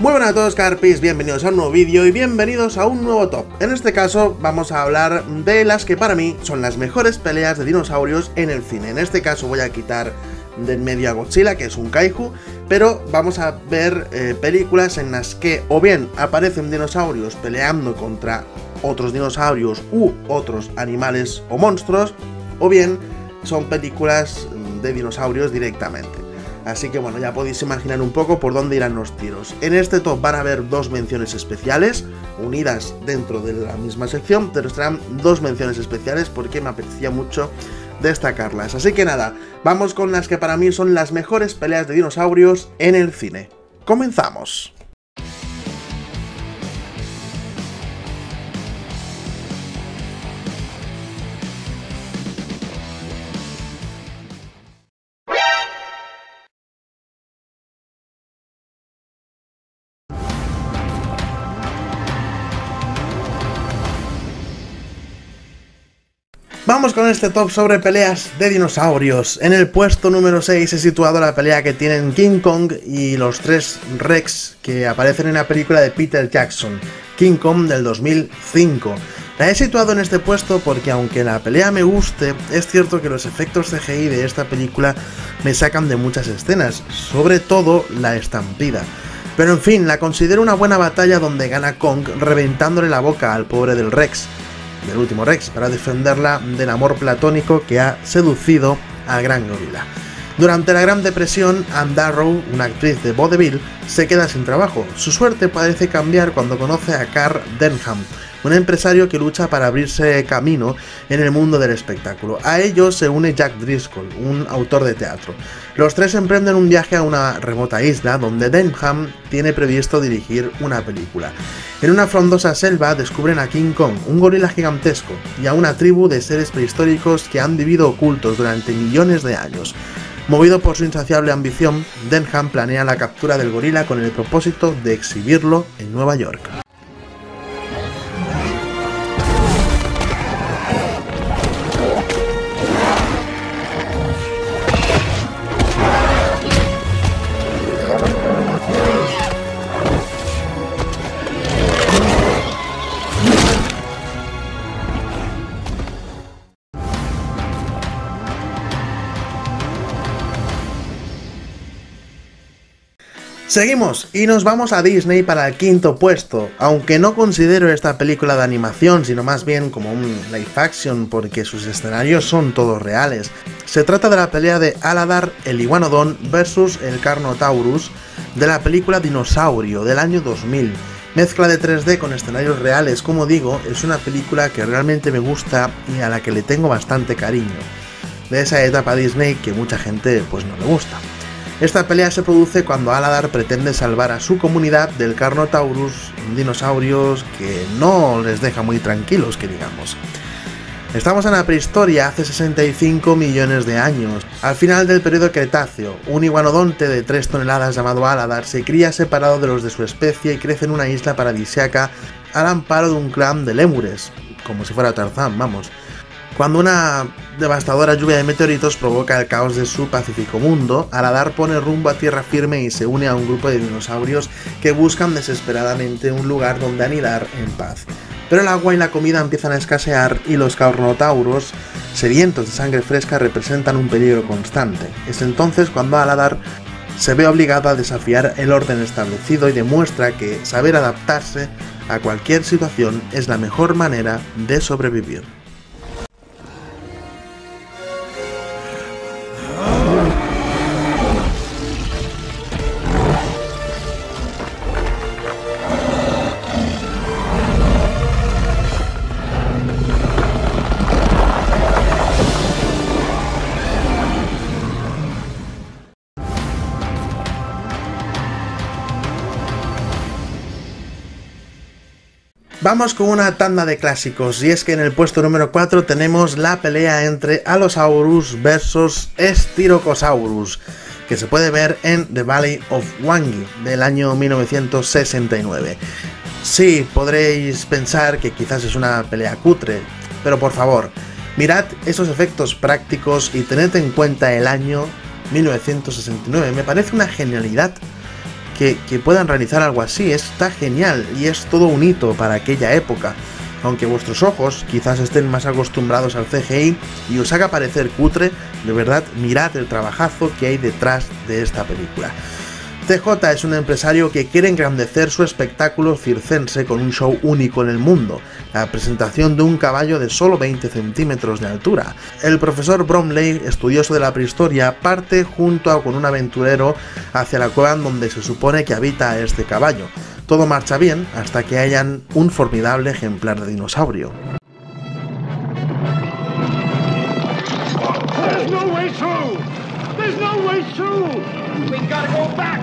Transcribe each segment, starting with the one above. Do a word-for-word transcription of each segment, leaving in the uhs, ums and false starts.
Muy buenas a todos, Carpis, bienvenidos a un nuevo vídeo y bienvenidos a un nuevo top. En este caso vamos a hablar de las que para mí son las mejores peleas de dinosaurios en el cine. En este caso voy a quitar del medio a Godzilla, que es un kaiju, pero vamos a ver eh, películas en las que o bien aparecen dinosaurios peleando contra otros dinosaurios u otros animales o monstruos, o bien son películas de dinosaurios directamente. Así que bueno, ya podéis imaginar un poco por dónde irán los tiros. En este top van a haber dos menciones especiales, unidas dentro de la misma sección, pero estarán dos menciones especiales porque me apetecía mucho destacarlas. Así que nada, vamos con las que para mí son las mejores peleas de dinosaurios en el cine. ¡Comenzamos! Vamos con este top sobre peleas de dinosaurios. En el puesto número seis he situado la pelea que tienen King Kong y los tres Rex que aparecen en la película de Peter Jackson, King Kong del dos mil cinco. La he situado en este puesto porque aunque la pelea me guste, es cierto que los efectos C G I de esta película me sacan de muchas escenas, sobre todo la estampida. Pero en fin, la considero una buena batalla donde gana Kong reventándole la boca al pobre del Rex. del último Rex, para defenderla del amor platónico que ha seducido al gran gorila. Durante la Gran Depresión, Anne Darrow, una actriz de vodevil, se queda sin trabajo. Su suerte parece cambiar cuando conoce a Carl Denham, un empresario que lucha para abrirse camino en el mundo del espectáculo. A ellos se une Jack Driscoll, un autor de teatro. Los tres emprenden un viaje a una remota isla donde Denham tiene previsto dirigir una película. En una frondosa selva descubren a King Kong, un gorila gigantesco, y a una tribu de seres prehistóricos que han vivido ocultos durante millones de años. Movido por su insaciable ambición, Denham planea la captura del gorila con el propósito de exhibirlo en Nueva York. Seguimos y nos vamos a Disney para el quinto puesto, aunque no considero esta película de animación, sino más bien como un live action porque sus escenarios son todos reales. Se trata de la pelea de Aladar, el iguanodón, versus el Carnotaurus de la película Dinosaurio del año dos mil. Mezcla de tres D con escenarios reales, como digo, es una película que realmente me gusta y a la que le tengo bastante cariño. De esa etapa Disney que mucha gente pues no le gusta. Esta pelea se produce cuando Aladar pretende salvar a su comunidad del Carnotaurus, dinosaurios que no les deja muy tranquilos, que digamos. Estamos en la prehistoria hace sesenta y cinco millones de años. Al final del periodo Cretáceo, un iguanodonte de tres toneladas llamado Aladar se cría separado de los de su especie y crece en una isla paradisíaca al amparo de un clan de lémures, como si fuera Tarzán, vamos. Cuando una devastadora lluvia de meteoritos provoca el caos de su pacífico mundo, Aladar pone rumbo a tierra firme y se une a un grupo de dinosaurios que buscan desesperadamente un lugar donde anidar en paz. Pero el agua y la comida empiezan a escasear y los Carnotauros, sedientos de sangre fresca, representan un peligro constante. Es entonces cuando Aladar se ve obligado a desafiar el orden establecido y demuestra que saber adaptarse a cualquier situación es la mejor manera de sobrevivir. Vamos con una tanda de clásicos, y es que en el puesto número cuatro tenemos la pelea entre Allosaurus versus Styracosaurus, que se puede ver en The Valley of Wangi del año mil novecientos sesenta y nueve. Sí, podréis pensar que quizás es una pelea cutre, pero por favor, mirad esos efectos prácticos y tened en cuenta el año mil novecientos sesenta y nueve. Me parece una genialidad que, que puedan realizar algo así, está genial y es todo un hito para aquella época. Aunque vuestros ojos quizás estén más acostumbrados al C G I y os haga parecer cutre, de verdad mirad el trabajazo que hay detrás de esta película. C J es un empresario que quiere engrandecer su espectáculo circense con un show único en el mundo, la presentación de un caballo de solo veinte centímetros de altura. El profesor Bromley, estudioso de la prehistoria, parte junto a, con un aventurero hacia la cueva en donde se supone que habita este caballo. Todo marcha bien hasta que hayan un formidable ejemplar de dinosaurio. There's no way through! There's no way through! We gotta go back!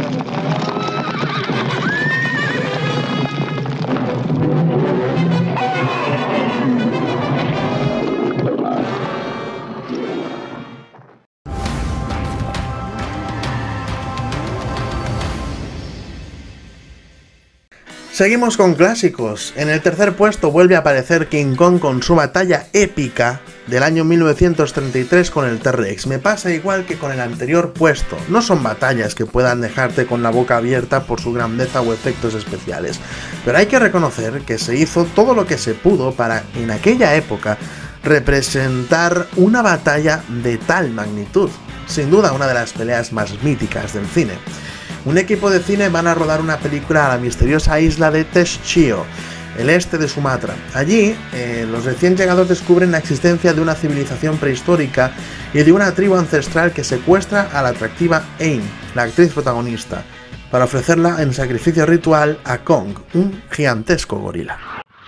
Seguimos con clásicos. En el tercer puesto vuelve a aparecer King Kong con su batalla épica del año mil novecientos treinta y tres con el T-Rex. Me pasa igual que con el anterior puesto. No son batallas que puedan dejarte con la boca abierta por su grandeza o efectos especiales. Pero hay que reconocer que se hizo todo lo que se pudo para, en aquella época, representar una batalla de tal magnitud. Sin duda una de las peleas más míticas del cine. Un equipo de cine van a rodar una película a la misteriosa isla de Teschio, el este de Sumatra. Allí, eh, los recién llegados descubren la existencia de una civilización prehistórica y de una tribu ancestral que secuestra a la atractiva Ain, la actriz protagonista, para ofrecerla en sacrificio ritual a Kong, un gigantesco gorila.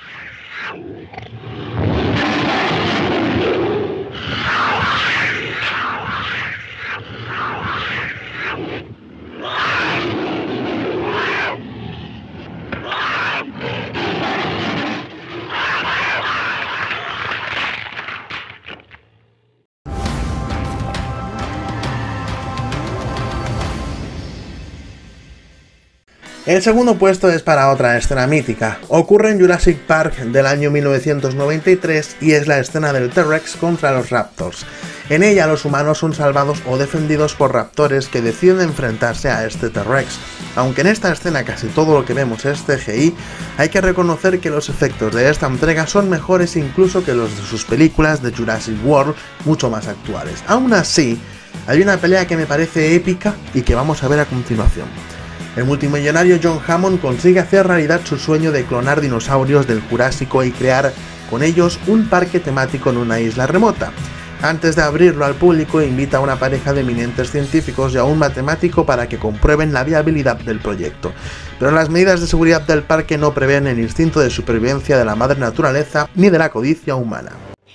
El segundo puesto es para otra escena mítica. Ocurre en Jurassic Park del año mil novecientos noventa y tres y es la escena del T-Rex contra los Raptors. En ella los humanos son salvados o defendidos por raptores que deciden enfrentarse a este T-Rex. Aunque en esta escena casi todo lo que vemos es C G I, hay que reconocer que los efectos de esta entrega son mejores incluso que los de sus películas de Jurassic World, mucho más actuales. Aún así, hay una pelea que me parece épica y que vamos a ver a continuación. El multimillonario John Hammond consigue hacer realidad su sueño de clonar dinosaurios del Jurásico y crear con ellos un parque temático en una isla remota. Antes de abrirlo al público, invita a una pareja de eminentes científicos y a un matemático para que comprueben la viabilidad del proyecto. Pero las medidas de seguridad del parque no prevén el instinto de supervivencia de la madre naturaleza ni de la codicia humana.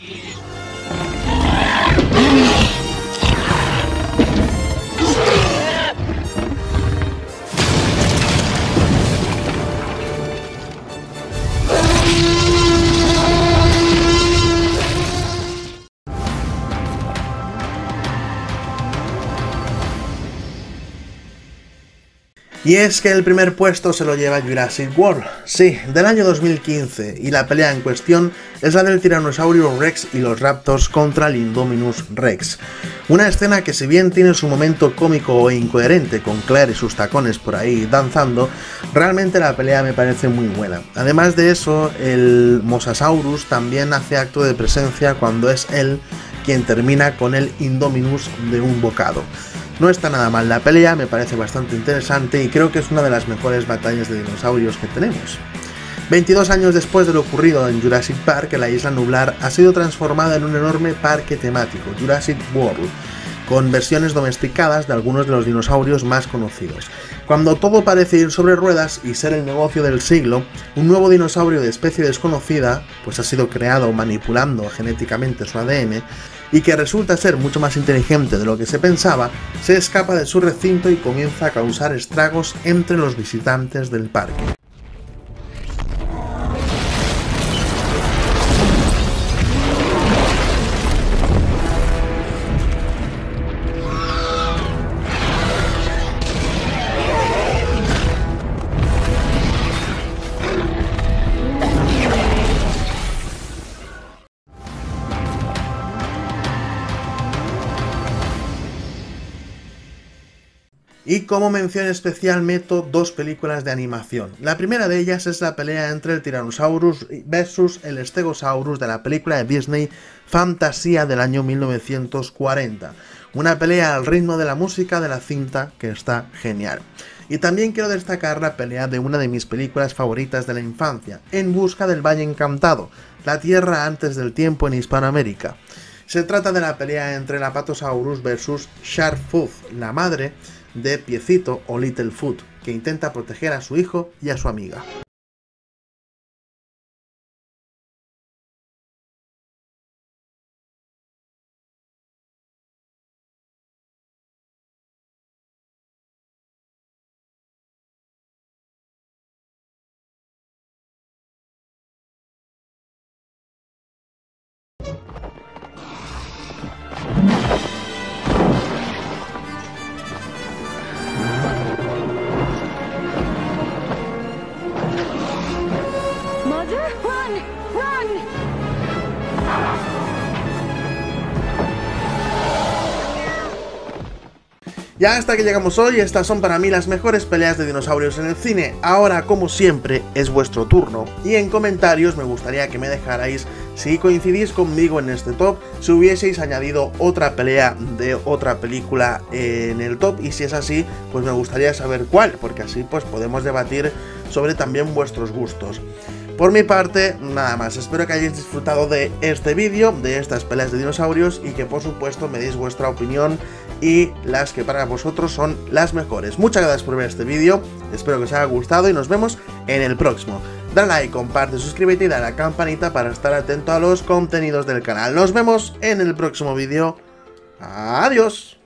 Y es que el primer puesto se lo lleva Jurassic World, sí, del año dos mil quince, y la pelea en cuestión es la del Tiranosaurio Rex y los Raptors contra el Indominus Rex. Una escena que, si bien tiene su momento cómico e incoherente con Claire y sus tacones por ahí danzando, realmente la pelea me parece muy buena. Además de eso, el Mosasaurus también hace acto de presencia cuando es él quien termina con el Indominus de un bocado. No está nada mal la pelea, me parece bastante interesante y creo que es una de las mejores batallas de dinosaurios que tenemos. veintidós años después de lo ocurrido en Jurassic Park, la isla nublar ha sido transformada en un enorme parque temático, Jurassic World, con versiones domesticadas de algunos de los dinosaurios más conocidos. Cuando todo parece ir sobre ruedas y ser el negocio del siglo, un nuevo dinosaurio de especie desconocida, pues ha sido creado manipulando genéticamente su A D N, y que resulta ser mucho más inteligente de lo que se pensaba, se escapa de su recinto y comienza a causar estragos entre los visitantes del parque. Y como mención especial meto dos películas de animación. La primera de ellas es la pelea entre el Tyrannosaurus versus el Stegosaurus de la película de Disney Fantasía del año mil novecientos cuarenta. Una pelea al ritmo de la música de la cinta que está genial. Y también quiero destacar la pelea de una de mis películas favoritas de la infancia, En busca del Valle Encantado, la Tierra antes del tiempo en Hispanoamérica. Se trata de la pelea entre el Apatosaurus versus Sharkfoot, la madre de Piecito o Littlefoot, que intenta proteger a su hijo y a su amiga. Ya hasta que llegamos hoy, estas son para mí las mejores peleas de dinosaurios en el cine. Ahora, como siempre, es vuestro turno. Y en comentarios me gustaría que me dejarais si coincidís conmigo en este top, si hubieseis añadido otra pelea de otra película en el top, y si es así, pues me gustaría saber cuál, porque así pues podemos debatir sobre también vuestros gustos. Por mi parte, nada más, espero que hayáis disfrutado de este vídeo, de estas peleas de dinosaurios, y que por supuesto me deis vuestra opinión y las que para vosotros son las mejores. Muchas gracias por ver este vídeo, espero que os haya gustado y nos vemos en el próximo. Dale like, comparte, suscríbete y dale a la campanita para estar atento a los contenidos del canal. Nos vemos en el próximo vídeo. Adiós.